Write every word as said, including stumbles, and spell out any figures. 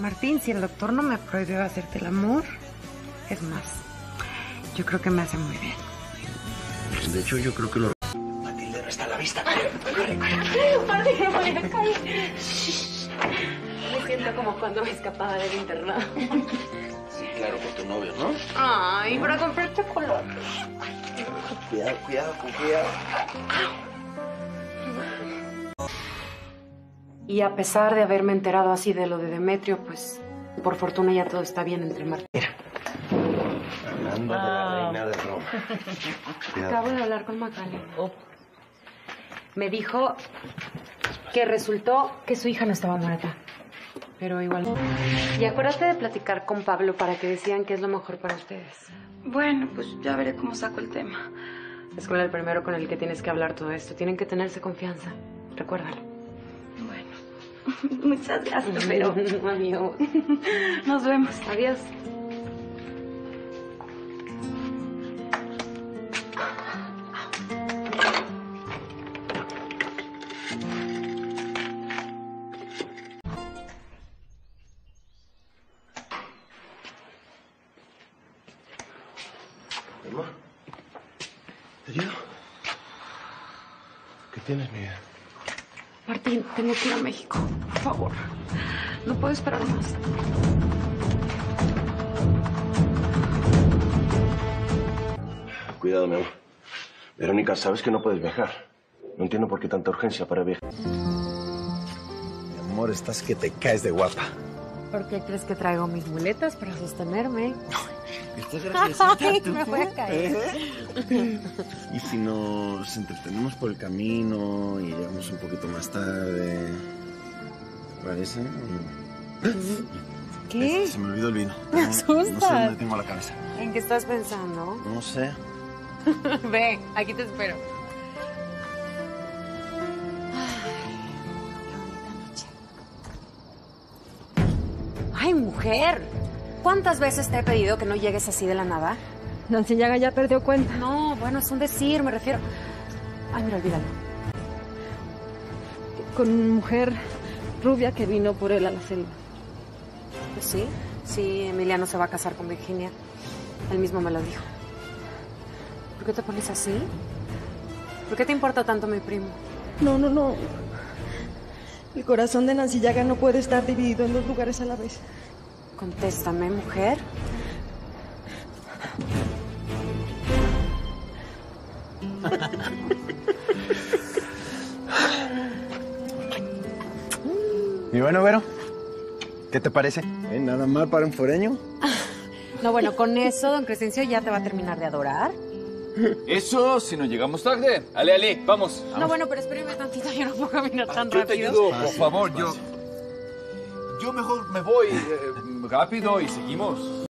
Martín, si el doctor no me prohibió hacerte el amor, es más, yo creo que me hace muy bien. De hecho, yo creo que lo... Matilde, no está a la vista. Corre, corre, corre. Martín, me voy a caer. Me siento como cuando me escapaba del internado. Sí, claro, con tu novio, ¿no? Ay, para comprar chocolate. Cuidado, cuidado, con cuidado. Y a pesar de haberme enterado así de lo de Demetrio, pues, por fortuna ya todo está bien entre Martín. Hablando de la reina de Roma. Acabo de hablar con Macaulay. Me dijo que resultó que su hija no estaba muerta. Pero igual. Y acuérdate de platicar con Pablo para que decían que es lo mejor para ustedes. Bueno, pues ya veré cómo saco el tema. Es con el primero con el que tienes que hablar todo esto. Tienen que tenerse confianza. Recuérdalo. Bueno, muchas gracias, pero... Adiós. Nos vemos. Adiós. Emma, ¿te ayudo? ¿Qué tienes, mi vida? Martín, tengo que ir a México. Por favor. No puedo esperar más. Cuidado, mi amor. Verónica, sabes que no puedes viajar. No entiendo por qué tanta urgencia para viajar. Mi amor, estás que te caes de guapa. ¿Por qué crees que traigo mis muletas para sostenerme? Estás graciosa. Ay, me voy a caer. Y si nos entretenemos por el camino y llegamos un poquito más tarde, ¿te parece? ¿Qué? Se me olvidó el vino. Me No, asustas. no sé dónde tengo la cabeza. ¿En qué estás pensando? No sé. Ve, aquí te espero. Ay, mujer. ¿Cuántas veces te he pedido que no llegues así de la nada? Nancy Llaga ya perdió cuenta. No, bueno, es un decir, me refiero. Ay, mira, olvídalo. Con una mujer rubia que vino por él a la selva. Pues sí, sí, Emiliano se va a casar con Virginia. Él mismo me lo dijo. ¿Por qué te pones así? ¿Por qué te importa tanto mi primo? No, no, no. El corazón de Nancy Llaga no puede estar dividido en dos lugares a la vez. Contéstame, mujer. Y bueno, Vero, ¿qué te parece? ¿Eh? ¿Nada mal para un foreño? No, bueno, con eso, don Crescencio ya te va a terminar de adorar. Eso, si no llegamos tarde. Ale, ale, vamos. No, bueno, pero espéreme tantito, yo no puedo caminar tan Yo te rápido. ayudo, por favor. Yo, yo mejor me voy eh, rápido y seguimos.